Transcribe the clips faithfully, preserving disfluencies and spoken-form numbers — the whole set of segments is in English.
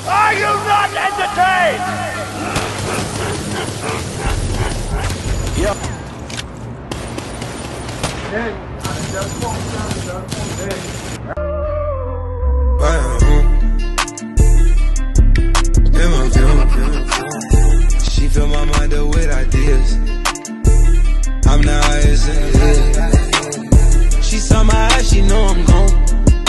Are you not entertained? Yo. Hey, just walk down, just walk down. She fill my mind up with ideas. I'm the highest in the. She saw my eyes, she know I'm gone.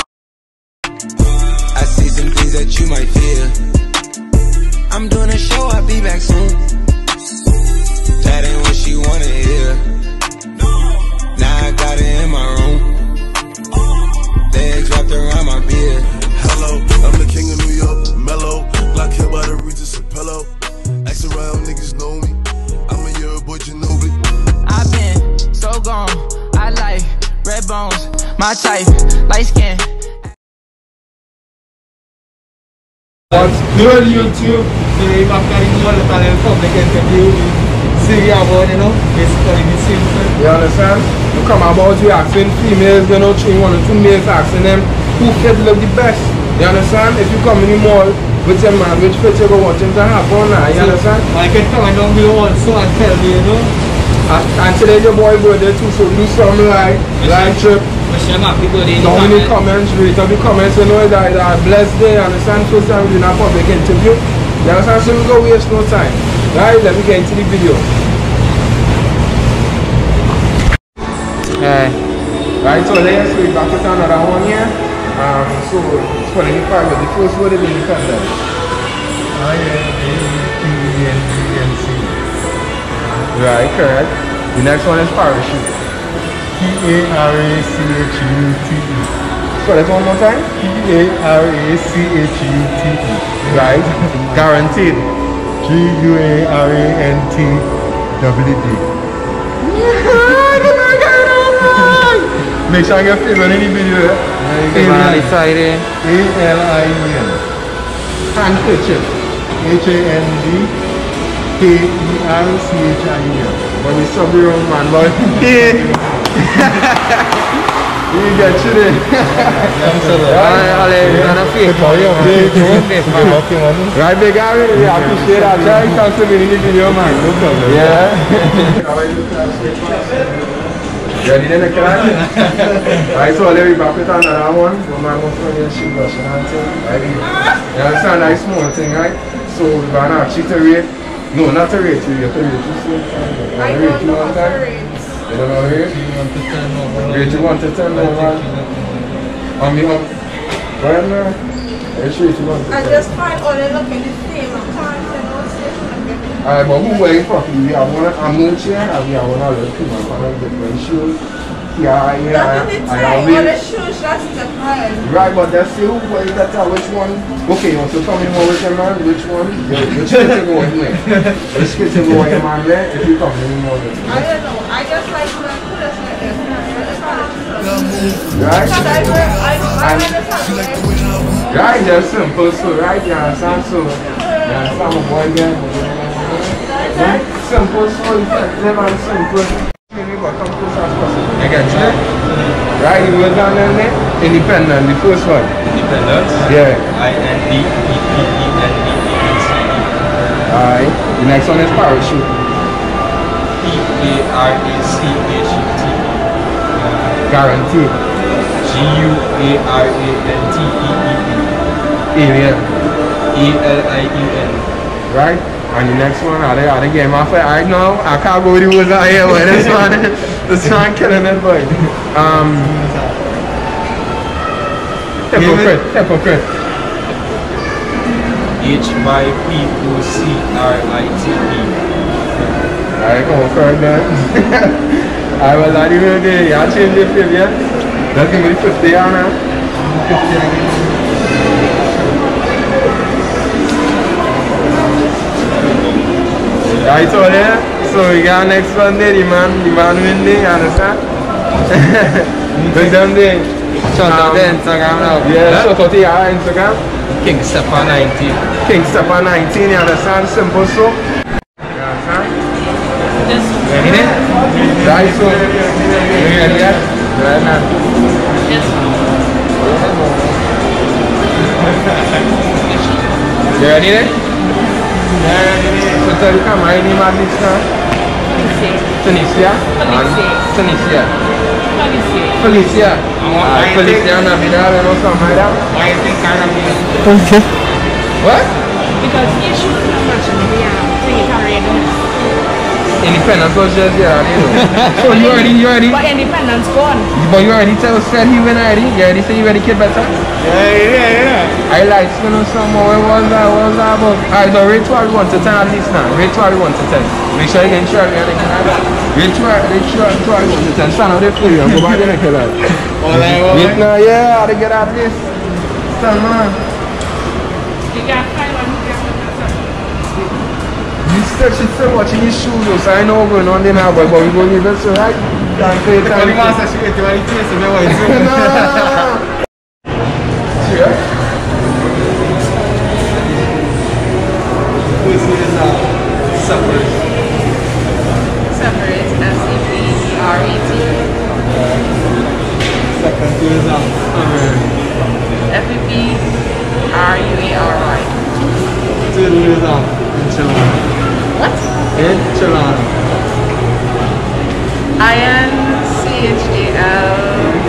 I see some things that you might fear. I'm doing a show, I'll be back soon. That ain't what she wanna hear. Now I got it in my room. Legs wrapped around my beard. Hello, I'm the king of New York, mellow. Black hair by the Regis Apello. Ask around, niggas know me. I'm a year boy, Ginobili. I've been so gone. I like red bones, my type, light skin. You're on YouTube, so if I'm getting more of a public interview, see about, you know, basically the same thing. You understand? You come about you asking females, you know, three, one or two males asking them who fit look the best. You understand? If you come in the mall with a man, which fit you go want him to have on now, you understand? I can come down here also and tell me, you know. And, and today your boy birthday too, so do some like, like trip. Down in the comments, read up the comments, you know that it's a blessed day, you understand? First time we do a public interview. You understand? So we go waste no time. Right, let me get into the video. Hey. Right, so let's we back with another one here. Um, so it's for the part with the first word is independent. I N D P E N D N C. Right, correct. The next one is parachute. P A R A C H U T E. So let's one more time. P A R A C H U T E. Right. Guaranteed. G U A R A N T W D. Make sure I get favorite in the video. Excited. A L I E N. Handkerchief. H A N D K E R C H I E N. But we sub the wrong man, boy. You get you there. Right, big guy? Yeah, I appreciate that. Try to come to me in the video, man. No problem. Yeah. Ready then, okay? Right, so let me back with another one. No man wants to hear she brushing and thing. Right? You understand that small thing, right? So we're gonna actually to rate. No, not to rate you, you have to rate you soon. I don't know how to rate. You don't know rate? Rate you one to ten over. On me up. Go ahead now. I just rate you one to ten. I just find all they look at the same. I can't tell what's different. Alright, but who wearing properly? We have one I'm not here and we have one other two man on different shoes. Yeah, I yeah, That's the I thing. All the shoes, that's different. Right, but that's still wearing that uh, which one? Okay, you want to tell me more with your man? Which one? Yo, which kid you going with? Which kid you going your man there? If you come to me more with him. I don't know. I just like when I put us like this. Right? Because I wear, I, I wear the top. Right, that's simple. So, right, you understand? So, you understand my boy there? Right? Simple, so effective and simple. Maybe but come close as possible. I get you. Right, you were down there? Independent, the first one. Independent? Yeah. I N D E P E N D E N C E. Alright. The next one is parachute. P A R A C H U T E. Guaranteed. G U A R A N T E E E. Alien. A L I E N. Right? And the next one, are they, are they getting off it? I know, I can't go with the words out here, but this one, this one killing it, boy. Um, hypocrite, hypocrite. H Y P O C R I T E. Alright, come on, first then. Alright, well, that even day, y'all change the fifth, yeah? Let's give me the fifty, yeah, now. fifty. Right, so there, so we got next one there, the man, the man win there, you understand? Look down there. Shout out to Instagram now. Yeah, shout out to your Instagram. King Stepper nineteen. King Stepper nineteen, you understand? Simple so. You understand? Ready there? Right, so. You ready there? Right now. Yes. You ready there? So tell you come, my name at least now? Tunisia. Tunisia. Tunisia. Felicia. Ah, Felicia Navidad and also my dad. Why you think Caribbean? Okay. What? Because you should not much in the thing you carry in. Independence was just yeah, you know. So you already, you already. But independence gone. But you already tell said he went already. You already say you ready kid better. Yeah, yeah, yeah. I like to know some more. What was that? What was that about? Alright, so rate what we want to ten at least now. Rate what we want to ten. Make sure you get sure you get it. Rate what, rate what, rate what we want to ten. Stand out there for you. Go back there and kill that. Wait now, yeah, I get at this. Stand man. You got five one. You still should still watching his shoes, so I know what's going on there now, boy, but we're going to leave it so right. Can't play it. Only man says she ate the taste of your voice. Cheers. This is a separate. Separate. S E P E R E T. Second two is a F E P R U A R Y. third is a enchilada. What? Enchilada. I N C H A L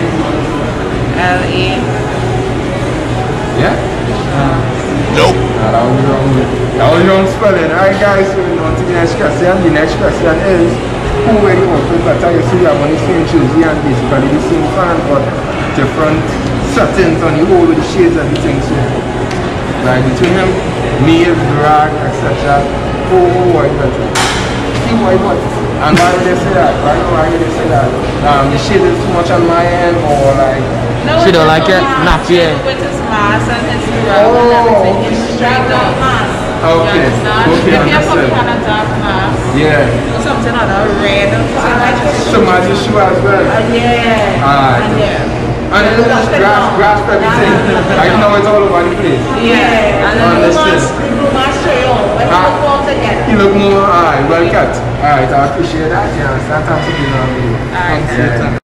L A. Yeah? Nope. Nah, that was wrong. That was wrong spelling. Alright guys, so on to the next question. The next question is who were you want to better? You see you have on the same jersey and basically the same fan but different settings on the whole with the shades and the things here. Like between him, male, drag, et cetera. Who who are you better? Team why what? And why would they say that? Why why would they say that? Um the shade is too much on my end or like No, she don't like it? Not yet. With his mask and his drug and everything. It's straight up mask. Okay. You understand? Okay, If you have understood. some kind of dark mask, yeah. or something other red, or something So magic shoe as well. Uh, yeah. Alright. And yeah. And it's just grass, grass everything. Like now it's all over the place. Yeah. And then the Understood. mask, the blue mask straight on. When you Ah. look all together. You look more alright, well cut. Alright, I appreciate that. Yeah, start time to be now. Alright. Yeah.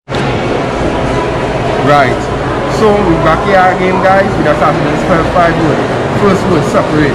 Right. So we're back here again guys. We just have to spell five words. First word separate.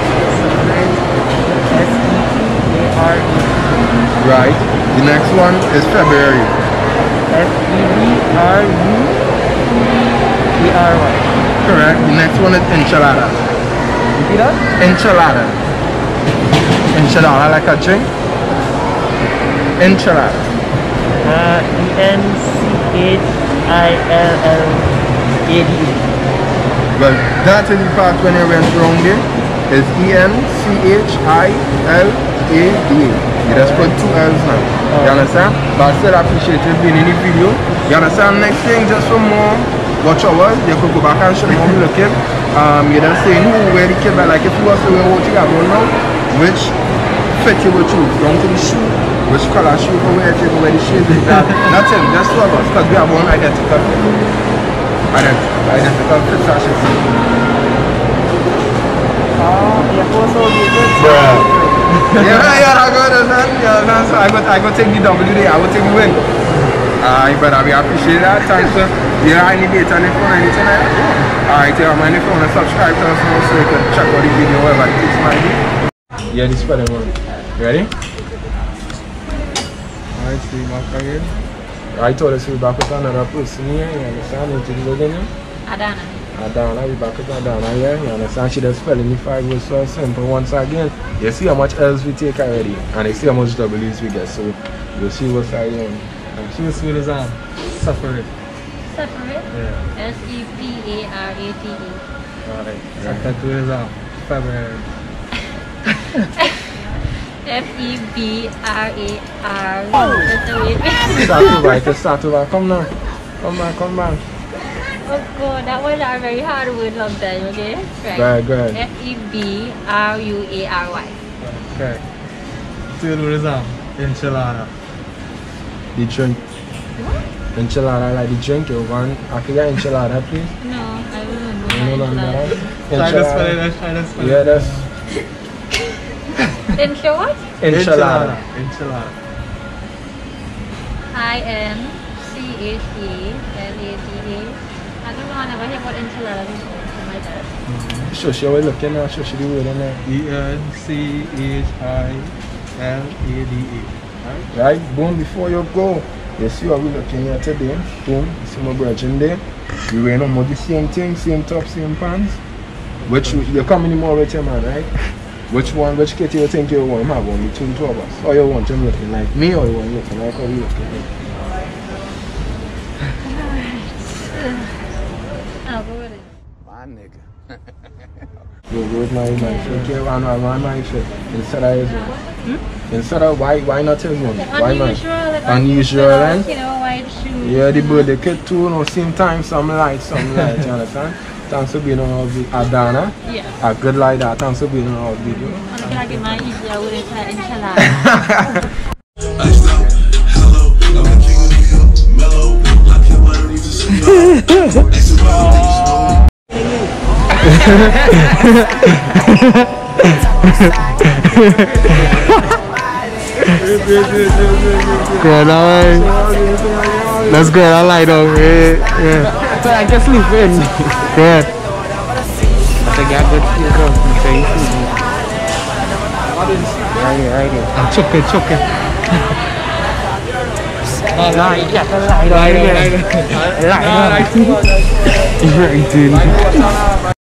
S E P A R E. Right. The next one is February. F E B R U E R Y. Correct. The next one is enchilada. Repeat that? Enchilada. Enchilada like a drink. Enchilada. Uh, E N C H I L L A D E. Well, that is the part when I went wrong there. It's E N C H I L A D A. You just put two L's now. You understand? But I still appreciate it being in the video. You understand? Next thing, just for more watch hours, you could go back and show more looking. Um, you're just saying who wear the kid, but like if you was to wear what you got on now, which fit you would choose? Down to the shoe, which color shoe you wear, if you wear the shades like that. That's it, just two of us, because we have one identical. Identical, identical fits, I should say. Oh, you're supposed to be good. Bruh. Yeah, yeah, I got it, man. Yeah, man. So I got, I got to take the W there. I will take the win. Alright, but I appreciate that. Thanks for, yeah, I need data on the phone, anything like that. Alright, yeah, man, if you want to subscribe to us, so you can check out the video, whatever it is, might be. Yeah, this spelling one. You ready? Alright, see you back again. I told us we back with another person here, you understand? What you do again? Adana. Adana, we back with Adana here, you understand? She does spelling the five words so simple once again. You see how much L's we take already, and you see how much W's we get, so you'll see what's our own. She was with us on separate. Separate? Yeah. S E P A R A T E. Alright. Second two is on February. F E B R A R. Start over, just start over. Come now. Come back, come back. Oh god, that was a very hard word long time, okay? Right. Go ahead, go ahead. F E B R U A R Y. Okay. Third word is on enchilada. The drink. Enchilada, like the drink, you want? I can get enchilada, please. No, I remember. You know my that? enchilada. Try to spell it, try to spell it. Yeah, that's Enchilada what? enchilada. Enchilada. I N C H E L A D A. I don't know, I never heard what enchilada is. Oh my god. Show she always looking now, show she the word in there. E N C H I L A D A. Right? Right? Boom, before you go, you see how we looking here today. Boom, you see my brother in there. We wearing almost the same thing, same top, same pants. Which you, you're coming more with your man, right? Which one, which kit you think you want? Have one between two of us. Or you want him looking like me, or you want him looking like how we looking like? I'll go with it. My nigga. Go go with my my shirt. Okay, one one one my shirt. Instead of his one. Hmm? Instead of why why not his one? Why not? Unusual, like Unusual, right? You know, white shoes. Yeah, the birthday kit too, no same time, some light, some light, you understand? Thanks for being on our video. Adana. Yeah. A good like that, thanks for being on our video. I'm gonna get my easier with it, inshallah. Iced out, hello, I'm the king of New York, mellow, like your body needs a cigar. Extra round, niggas know Good, alright. That's good, I like that. Yeah, yeah. So I can sleep in. Yeah. I think I got good food. Right here, right here. I'm choking, choking. Lại, chắc là lại rồi. Lại rồi. Lại rồi.